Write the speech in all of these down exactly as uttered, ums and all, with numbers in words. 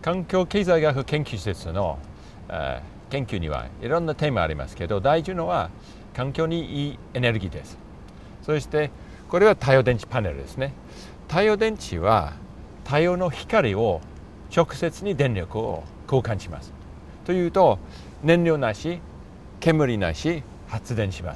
環境経済学研究施設の研究にはいろんなテーマありますけど、大事なのは環境にいいエネルギーです。そしてこれは太陽電池パネルですね。太陽電池は太陽の光を直接に電力を交換します。というと、燃料なし、煙なし発電します。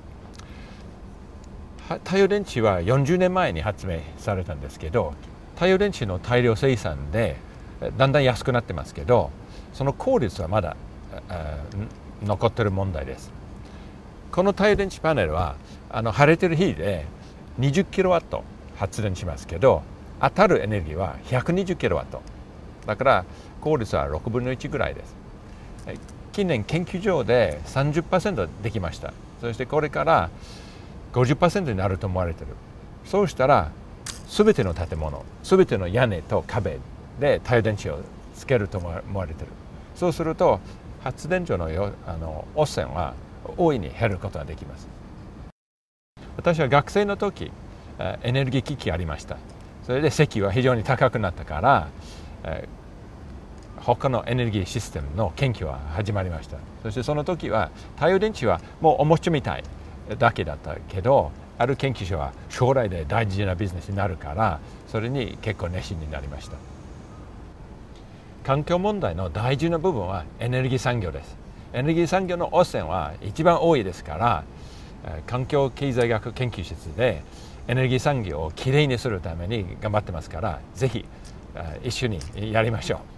太陽電池はよんじゅうねんまえに発明されたんですけど、太陽電池の大量生産でだんだん安くなってますけど、その効率はまだ残っている問題です。この太陽電池パネルはあの晴れてる日でにじゅっキロワット発電しますけど、当たるエネルギーはひゃくにじゅっキロワットだから効率はろくぶんのいちぐらいです。近年研究所で さんじゅっパーセント できました。そしてこれから ごじゅっパーセント になると思われている。そうしたら全ての建物、全ての屋根と壁で太陽電池をつけると思われている。そうすると発電所のよあの汚染は大いに減ることができます。私は学生の時エネルギー危機ありました。それで石油は非常に高くなったから、えー、他のエネルギーシステムの研究は始まりました。そしてその時は太陽電池はもうおもちゃみたいだけだったけど、ある研究所は将来で大事なビジネスになるから、それに結構熱心になりました。環境問題の大事な部分はエネルギー産業です。エネルギー産業の汚染は一番多いですから、環境経済学研究室でエネルギー産業をきれいにするために頑張ってますから、ぜひ一緒にやりましょう。